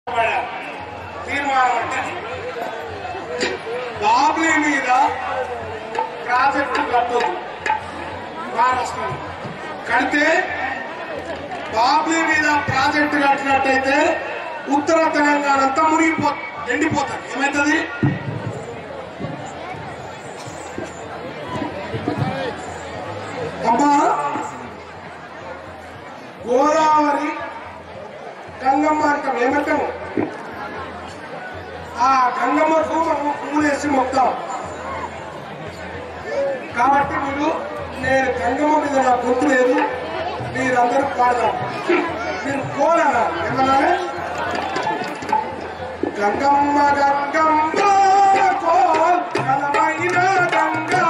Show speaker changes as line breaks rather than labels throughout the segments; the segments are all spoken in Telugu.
తీర్మానం అంటే బాబ్లీ మీద ప్రాజెక్టు కట్టదు మహారాష్ట్రలో కడితే బాబ్లీ మీద ప్రాజెక్టు కట్టినట్టయితే ఉత్తర తెలంగాణ అంతా ఎండిపోతుంది. ఏమైతుంది? అమ్మా గోదావరి గంగమ్మ అంటాం. ఏమంటాము? ఆ గంగమ్మకు మనం పూలేసి మొత్తాం. కాబట్టి నేను గంగమ్మ మీద నా గుర్తు లేదు, మీరందరూ పాడదాం. మీరు కోలనా ఏమన్నా? గంగమ్మ గంగమ్మ కోల్ కలమైన గంగా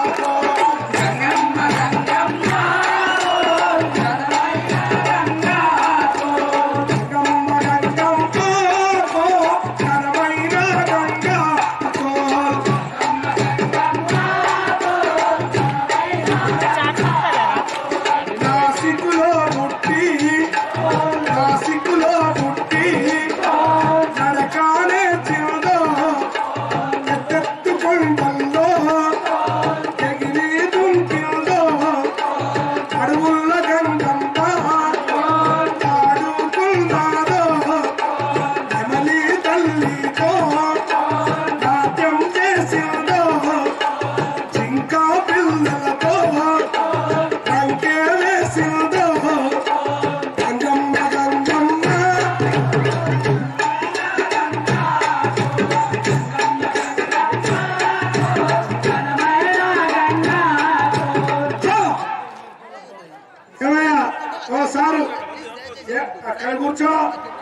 అక్కడ కూర్చో.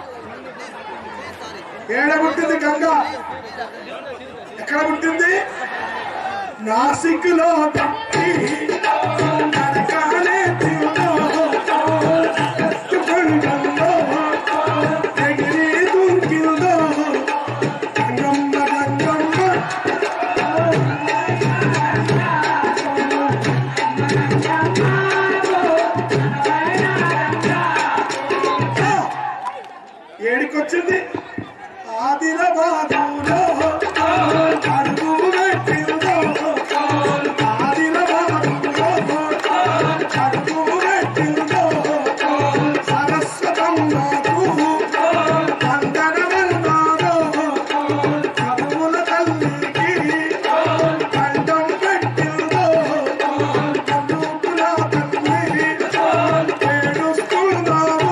ఏడ పుట్టింది గంగా? ఎక్కడ పుట్టింది? నాసిక్ లో ఏడికొచ్చింది. ఆదిలాబాదులో అడుగు పెట్టిందో, ఆదిలాబాదులో అడుగు పెట్టిందో, సరస్వతమ్మకు వందనమన్నాదో, చదువుల తల్లికి కంఠం పెట్టిందో, చదువుల తల్లి ఏడుస్తున్నావు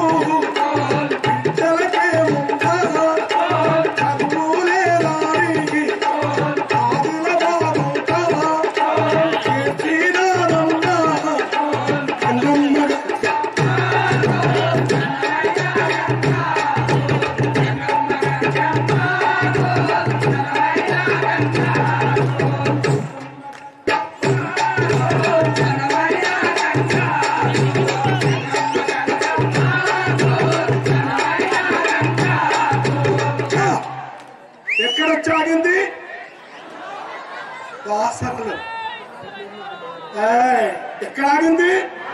ఎక్కడొచ్చాగింది? వాసనలు. ఎక్కడ ఆగింది?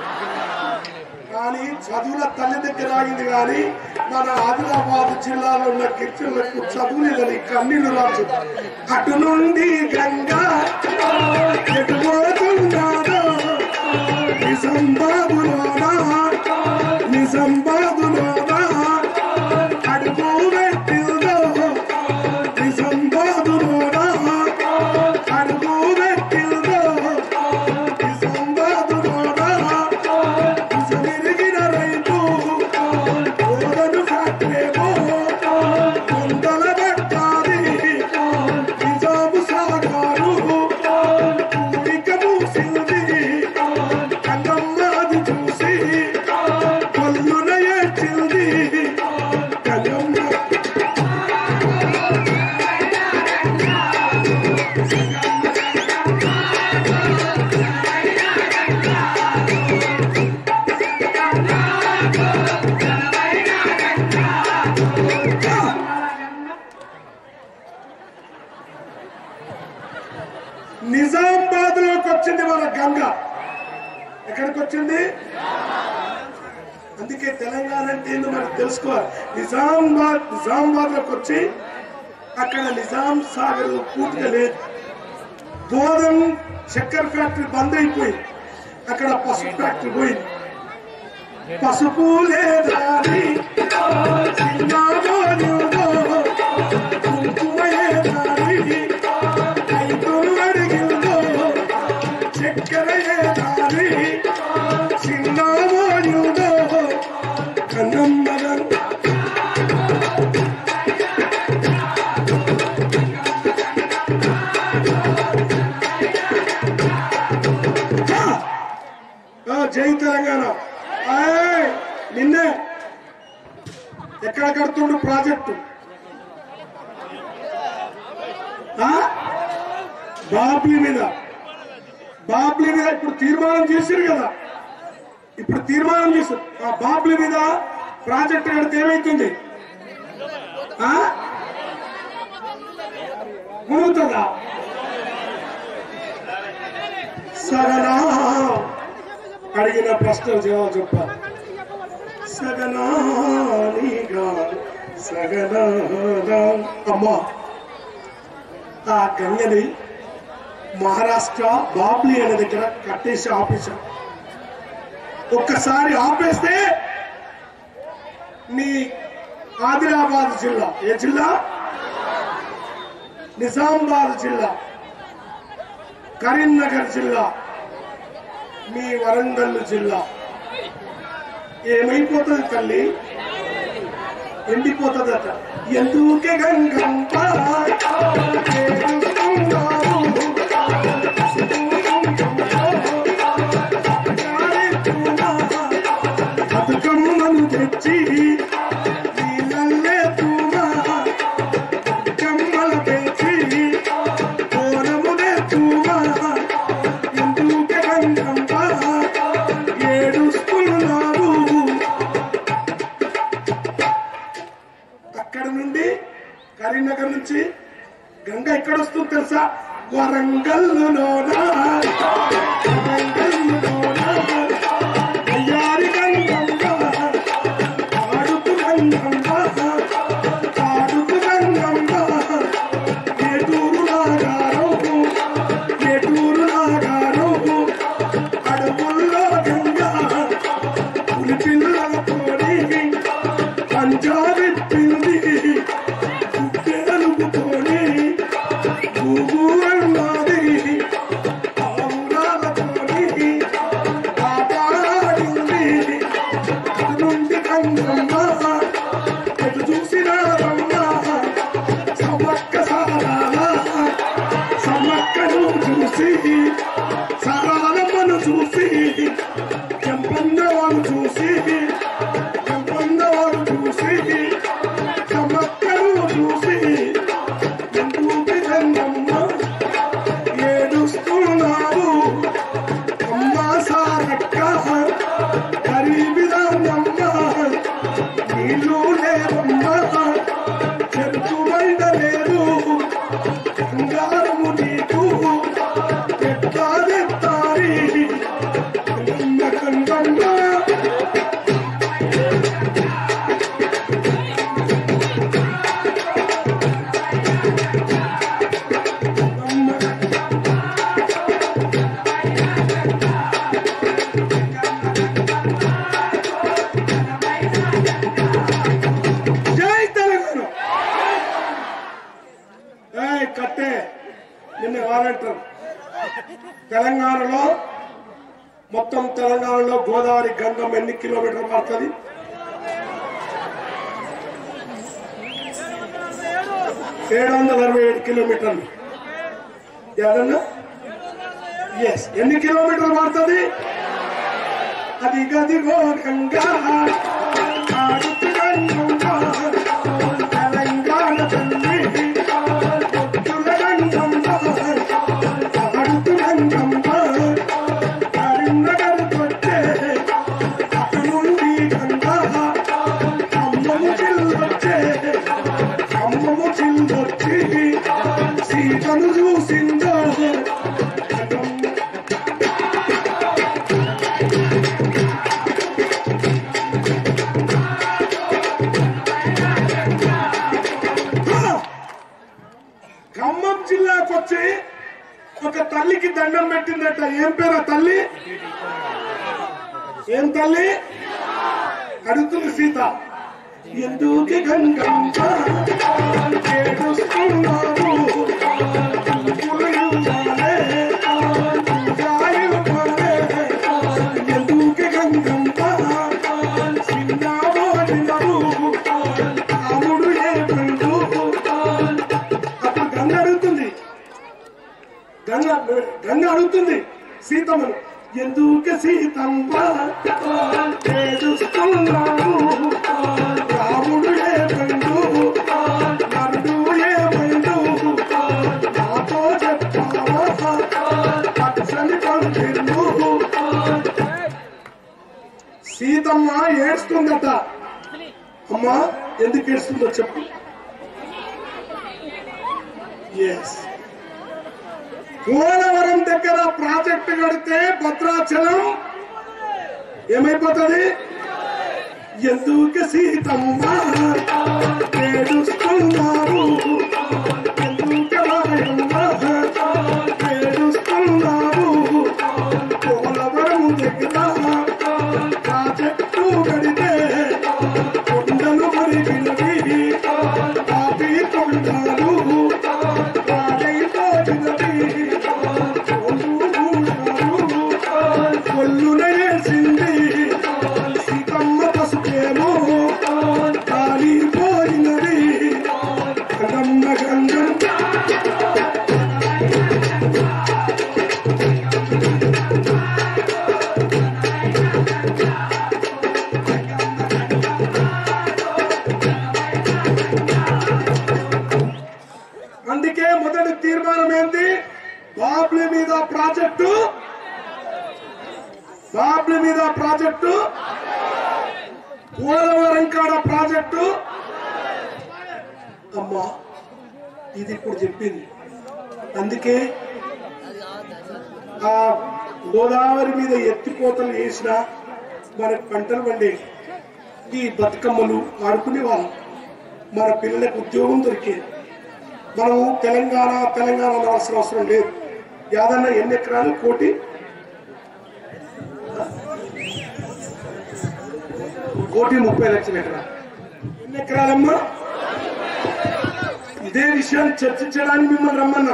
కానీ చదువుల తల్లి దగ్గర ఆగింది. కానీ మన ఆదిలాబాద్ జిల్లాలో ఉన్న గిరిజనులకు చదువు లేదని కన్నీళ్లు రాజు. అటు నుండి గంగా ఎటు పోతున్నాడో, నిజామాబాదులోనా నిజామాబాదులోనా అడుగు పెట్టిందో, నిజామాబాదులోనా అడుగు పెట్టిందో, నిజామాబాదులోనా నిజమెరిగిన రైతు ఓదను ఫ్యాక్టరీలో కొండల పట్టాది నిజాము సాగారు పూడిక మూసింది. గంగమ్మ అది చూసి కొల్లున ఏడ్చింది. గంగమ్మ నిజామాబాద్ లోకి వచ్చింది మన గంగ. ఎక్కడికి వచ్చింది? అందుకే తెలంగాణ అంటే ఏందో మనకు తెలుసుకోవాలి. నిజామాబాద్ లోకి వచ్చి అక్కడ నిజాం సాగర్ పూర్తిగా లేదు. బోధం చక్కెర ఫ్యాక్టరీ బంద్ అయిపోయింది. అక్కడ పసుపు ఫ్యాక్టరీ పోయింది. పసుపు లేదాని చక్కెర లేదాని చిన్నామోయుదో కన్నమ్మగం జై తెలంగాణ. నిన్నే ఎక్కడ కడుతుండు ప్రాజెక్టు? బాబ్లీ మీద ఇప్పుడు తీర్మానం చేశారు కదా. ఇప్పుడు తీర్మానం చేశారు ఆ బాబ్లీ మీద ప్రాజెక్టు కడితే ఏమైతుంది? మునుగుతుందా? సగనా అడిగిన ప్రశ్నలు జవాబు చెప్పాలి. సగనానిగా సగనా అమ్మా ఆ గంగని మహారాష్ట్ర బాబ్లీ అనే దగ్గర కట్టేసి ఆపేశారు. ఒక్కసారి ఆపేస్తే నీ ఆదిలాబాద్ జిల్లా, ఏ జిల్లా? నిజామాబాద్ జిల్లా, కరీంనగర్ జిల్లా, మీ వరంగల్ జిల్లా ఏమైపోతుంది తల్లి? ఎండిపోతుందట. ఎందుకే గంగంప బతుకమ్మను తెచ్చి నీళ్ళల్లే తూమా కమ్మల పెంచి కోనమునే తూమా ఎందుకే గంగంప ఏడుస్తున్నావు? అక్కడ నుండి కరీంనగర్ నుంచి గంగ ఎక్కడ వస్తుంది తెలుసా? వరంగల్లులోనా అయ్యారి గంగమ్మ ఆడుతు గంగమ్మ ఆడుతు గంగమ్మ ఏటూరు నాగారో అడుగుల్లో గంగ పులి పిల్లలతోని పంజాబెట్టింది గుడ్డెలుపుతోని గూగు అన్నది ఆవురాలతోని ఆటాడింది. అటు నుండి గంగమ్మ ఎటు చూసినారమ్మ సమ్మక్క సారాల సమ్మక్కను చూసి సారాలమ్మను చూసి చెంపన్నవాడు చూసి సమ్మక్కను చూసి ఎందుకు గంగమ్మ ఏడుస్తున్నావు? అమ్మ సారక్క గరీబిదానమ్మ నీళ్ళు లేవమ్మ చెరుకు బండ లేదు బంగారము నీకు ఎత్తాదెత్తారి గంగమ్మ కట్టే నిన్న వాలంటారు. తెలంగాణలో మొత్తం తెలంగాణలో గోదావరి గంగం ఎన్ని కిలోమీటర్లు పడుతుంది? 767 కిలోమీటర్లు. ఏదన్నా ఎస్ ఎన్ని కిలోమీటర్లు పడుతుంది? అది గదిగో గంగా ఆడుతు గంగమ్మ తెలంగాణ తల్లి కరీంనగర్ వచ్చే అటు నుండి గంగా అమ్మము చిల్లొచ్చి సీతను చూసిందో తల్లికి దండం పెట్టిందట. ఏం పేరు ఆ తల్లి? ఏం తల్లి అడుగుతుంది సీత. ఎందుకు గంగమ్మ ఏడుస్తున్నావు? ఎందుకు గంగమ్మ చిన్నాడు రాముడు ఏడు? అప్పుడు గంగ అడుగుతుంది, గంగ అడుగుతుంది సీతమ్మను, ఎందుకు సీతమ్మ ఏడుస్తున్నావు? రాముడు ఏడు నరుడు ఏడు నాతో చెప్పావా? పచ్చని పంపిణు. సీతమ్మ ఏడుస్తుందట. అమ్మా ఎందుకు ఏడుస్తుందో చెప్పు. ఎస్, పోలవరం దగ్గర ప్రాజెక్టు కడితే భద్రాచలం ఏమైపోతుంది? ఎందుకు సీతమ్మ ఏడుస్తున్నారు? ఎందుకు రాయమ్మ ఏడుస్తున్నారు? పోలవరం దగ్గర ప్రాజెక్టు కడితే కొండలు మరిగినవి, పాపి కొండలు కొల్లునేసింది సీతమ్మ పసుకేమో కాలిపోయినది. గంగమ్మ గంగం అందుకే మొదటి తీర్మానం ఏంది? బాబ్లీ మీద ప్రాజెక్టు, బాబ్లీ మీద ప్రాజెక్టు, పోలవరం కాడ ప్రాజెక్టు. అమ్మా ఇది ఇప్పుడు చెప్పింది. అందుకే ఆ గోదావరి మీద ఎత్తిపోతలు వేసినా మనకు పంటలు పండే, ఈ బతుకమ్మలు ఆడుకునే వాళ్ళు, మన పిల్లలకు ఉద్యోగం దొరికేది. మనము తెలంగాణ అనాల్సిన అవసరం లేదు. యాదన్న ఎన్ని ఎకరాలు? 1,30,00,000 ఎకరాలు. ఎన్ని ఎకరాలమ్మా? ఇదే విషయాన్ని చర్చించడానికి మిమ్మల్ని రమ్మన్నా.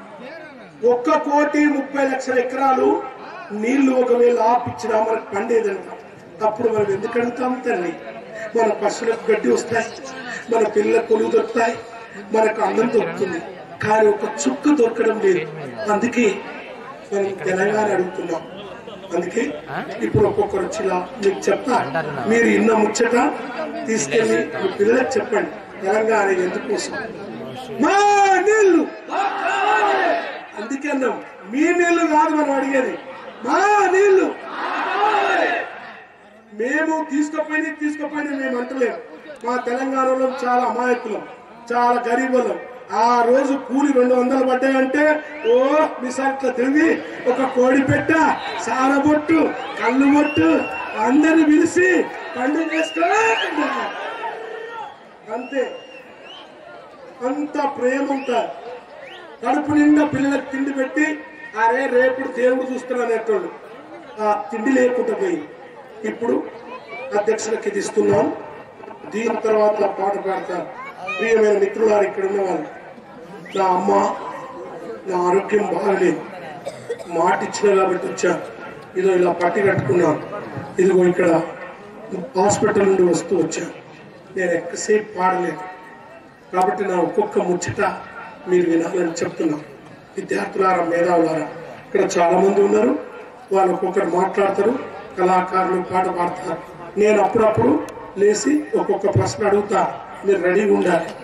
1,30,00,000 ఎకరాలు నీళ్లు ఒకవేళ ఆపిచ్చినా మనకు పండేదంట. అప్పుడు మనం ఎందుకు అడుగుతాం తల్లి? మన పశువులకు గడ్డి వస్తాయి, మన పిల్లలకు కొలువు దొరుకుతాయి, మనకు అన్నం దొరుకుతుంది. కానీ ఒక చుక్క దొరకడం లేదు. అందుకే మనం తెలంగాణ అడుగుతున్నాం. అందుకే ఇప్పుడు ఒక్కొక్కరు వచ్చిలా మీకు చెప్తా, మీరు ఇన్న ముచ్చట తీసుకెళ్లి మీ పిల్లలకు చెప్పండి. తెలంగాణ ఎందుకోసం? మా నీళ్లు. అందుకే అన్నాం, మీ నీళ్లు కాదు మనం అడిగేది, మా నీళ్లు. మేము తీసుకుపోయి మేము అంటలేము. మా తెలంగాణలో చాలా అమాయకులం, చాలా గరీబులం. ఆ రోజు కూలి 200 పడ్డాయంటే ఓ మిసాట్ల తిరిగి ఒక కోడి పెట్ట, సారబొట్టు, కళ్ళు బొట్టు అందరిని పిలిచి పండుగ చేసుకో. అంతే, అంత ప్రేమ ఉంటారు. కడుపు నిండా పిల్లలకు తిండి పెట్టి అరే రేపు దేవుడు చూస్తున్నానేటోళ్ళు ఆ తిండి లేకుండా పోయి. ఇప్పుడు అధ్యక్షులకి ఇది ఇస్తున్నాం. దీని తర్వాత పాట పాడతారు. ప్రియమైన మిత్రులారు, ఇక్కడ ఉన్న వాళ్ళు, నా అమ్మ నా ఆరోగ్యం బాగలేదు, మాట ఇచ్చిన కాబట్టి వచ్చాను. ఇదో ఇలా పట్టి కట్టుకున్నాను. ఇదిగో ఇక్కడ హాస్పిటల్ నుండి వస్తూ వచ్చాను. నేను ఎక్కువసేపు పాడలేదు కాబట్టి నా ఒక్కొక్క ముచ్చట మీరు వినాలని చెప్తున్నాను. విద్యార్థులారా, మేధావులారా, ఇక్కడ చాలా మంది ఉన్నారు. వాళ్ళు ఒక్కొక్కరు మాట్లాడతారు, కళాకారులు పాట పాడతారు. నేను అప్పుడప్పుడు లేచి ఒక్కొక్క ప్రశ్న అడుగుతా, మీరు రెడీగా ఉండాలి.